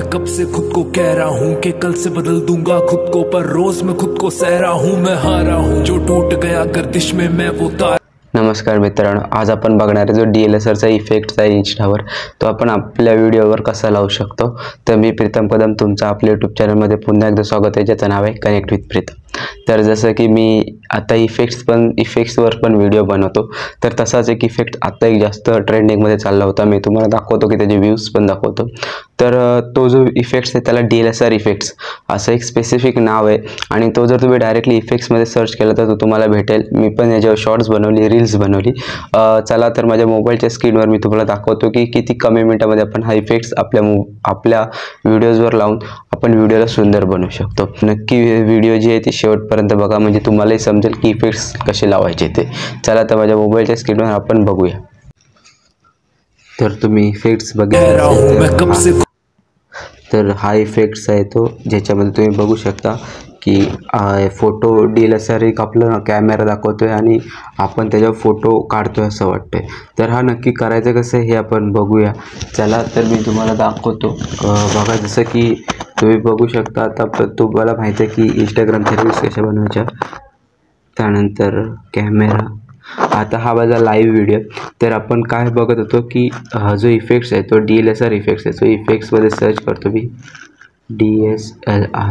मैं कब से खुद को कह रहा हूँ कि कल से बदल दूंगा खुद को, पर रोज मैं खुद को सह रहा हूँ मैं हारा हूँ। जो टूट गया गर्दिश में मैं वो तार। नमस्कार मित्रांनो, आज आपण बघणार आहे जो DSLRचा इफेक्ट आहे इंस्टावर तो आपण आपल्या व्हिडिओवर कसा लावू शकतो। तर मी प्रीतम कदम तुमचं आपल्या यूट्यूब चॅनलमध्ये पुन्हा एकदा स्वागत आहे, ज्याचं नाव आहे कनेक्ट विथ प्रीतम। तर जसं की मी आता इफेक्ट्सवर पण व्हिडिओ बनवतो, तर तसाच एक इफेक्ट आता एक जास्त ट्रेंडिंगमध्ये चालला होता। मी तुम्हाला दाखवतो की त्याचे व्ह्यूज पण दाखवतो। तर तो जो इफेक्ट्स आहे त्याला DSLR इफेक्ट्स असं एक स्पेसिफिक नाव आहे आणि तो जर तुम्ही डायरेक्टली इफेक्ट्समध्ये सर्च केला तर तो तुम्हाला भेटेल। मी पण याच्यावर शॉर्ट्स बनवली, रील्स बनवली। चला तर माझ्या मोबाईलच्या स्क्रीनवर मी तुम्हाला दाखवतो की किती कमी मिनिटामध्ये आपण हा इफेक्ट्स आपल्या व्हिडिओजवर लावून आपण व्हिडिओला सुंदर बनवू शकतो। नक्की व्हिडिओ जी आहे ती शेवटपर्यंत बघा, म्हणजे तुम्हालाही समजेल की इफेक्ट्स कसे लावायचे ते। चला तर माझ्या मोबाईलच्या स्क्रीनवर आपण बघूया। तर तुम्ही इफेक्ट्स बघितले तर हा इफेक्ट्स आहे तो, ज्याच्यामध्ये तुम्ही बघू शकता की फोटो DSLR एक आपला कॅमेरा दाखवतोय आणि आपण त्याच्यावर फोटो काढतोय असं वाटतंय। तर हा नक्की करायचं कसं हे आपण बघूया। चला तर मी तुम्हाला दाखवतो। बघा, जसं की तुम्ही बघू शकता आता तुम्हाला माहिती आहे की इंस्टाग्रामच्या रील्स कशा बनवायच्या, त्यानंतर कॅमेरा। आता हा माझा लाईव्ह व्हिडिओ। तर आपण काय बघत होतो की जो इफेक्ट्स आहे तो DSLR इफेक्ट्स आहे। तो इफेक्ट्समध्ये सर्च करतो मी DSLR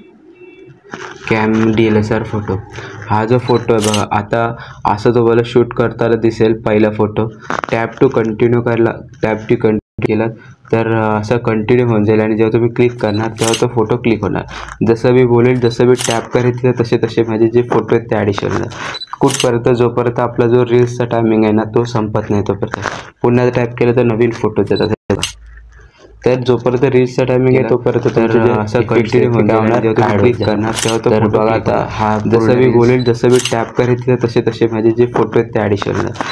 DSLR फोटो। हा जो फोटो आहे बघा, आता असं तुम्हाला शूट करताना दिसेल। पहिला फोटो टॅप टू कंटिन्यू केला तर असं कंटिन्यू होऊन जाईल आणि जेव्हा तुम्ही क्लिक करणार तेव्हा तो फोटो क्लिक होणार। जसं मी बोलेल जसं मी टॅप करेल तसे माझे जे फोटो आहेत ते ॲडिशन होणार कुठपर्यंत, जोपर्यंत आपला जो रील्सचा टायमिंग आहे ना तो संपत नाही तोपर्यंत। पुन्हा टॅप केलं तर नवीन फोटो येतात। तर जोपर्यंत रील्सचा टायमिंग आहे तोपर्यंत तर असं कंटिन्यू होणार। जेव्हा तुम्ही क्लिक करणार तेव्हा तो फोटो बघा, आता हा जसं मी बोलेल जसं मी टॅप करेल तसे माझे जे फोटो आहेत ते ॲडिशन होणार।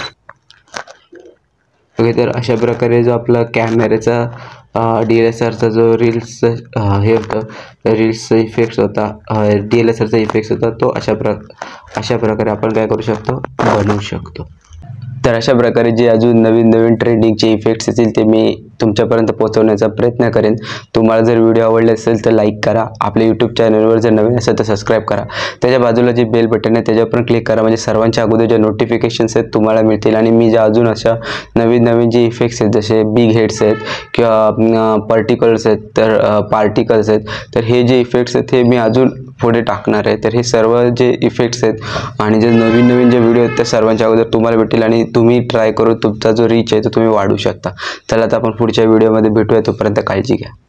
ओके, तर अशा प्रकारे जो आपला कॅमेऱ्याचा DSLRचा जो रील्स हे होतं, रील्सचा इफेक्ट्स होता, DSLRचा इफेक्ट्स होता, तो अशा प्रकारे आपण काय करू शकतो, बनवू शकतो। तर अशा प्रकारे जे अजून नवीन ट्रेंडिंगचे इफेक्ट्स असतील ते मी तुमच्यापर्यंत पोहोचवण्याचा प्रयत्न करेन। तुम्हाला जर व्हिडिओ आवडले असेल तर लाईक करा, आपल्या यूट्यूब चॅनलवर जर नवीन असेल तर सबस्क्राईब करा, त्याच्या बाजूला जे बेल बटन आहे त्याच्यावर पण क्लिक करा, म्हणजे सर्वांच्या अगोदर जे नोटिफिकेशन्स आहेत तुम्हाला मिळतील। आणि मी ज्या अजून अशा नवीन जे इफेक्ट्स आहेत, जसे बिग हेड्स आहेत किंवा पार्टिकल्स आहेत, तर हे जे इफेक्ट्स आहेत हे मी अजून पुढे टाकणार आहे। तर हे सर्व जे इफेक्ट्स आहेत आणि जे नवीन जे व्हिडिओ आहेत त्या सर्वांच्या अगोदर तुम्हाला भेटेल आणि तुम्ही ट्राय करून तुमचा जो रीच आहे तो तुम्ही वाढवू शकता। चला तर आपण पुढच्या व्हिडिओमध्ये भेटूया, तोपर्यंत काळजी घ्या।